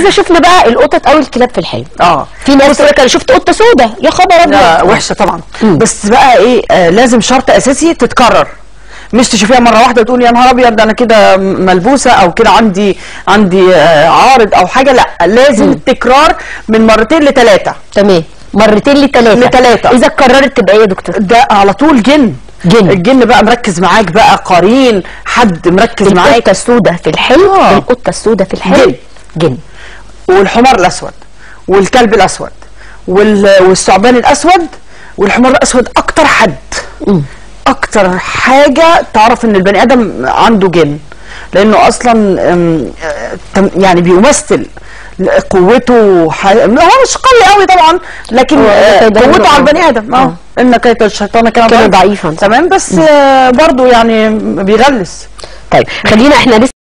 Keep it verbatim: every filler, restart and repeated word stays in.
احنا شفنا بقى القطط او الكلاب في الحلم. اه في ناس تقول لك انا شفت قطه سودة، يا خبر ابيض. وحشه طبعا. مم. بس بقى ايه، آه لازم شرط اساسي تتكرر، مش تشوفيها مره واحده وتقولي يا نهار ابيض ده انا كده ملبوسه او كده عندي عندي آه عارض او حاجه. لا، لازم مم. التكرار من مرتين لثلاثه. تمام، مرتين لثلاثه لثلاثه. اذا اتكررت تبقى ايه يا دكتور؟ ده على طول جن. جن. الجن بقى مركز معاك، بقى قرين حد مركز معاك. القطه السوداء في الحلم. آه. القطه السوداء في الحلم جن. جن. والحمار الاسود والكلب الاسود والثعبان الاسود والحمار الاسود اكتر حد. م. اكتر حاجه تعرف ان البني ادم عنده جن، لانه اصلا يعني بيمثل قوته. هو مش قوي قوي طبعا، لكن قوته على البني ادم. اه ان كيد الشيطان كان ضعيفا. تمام، بس برضه يعني بيغلس. طيب خلينا احنا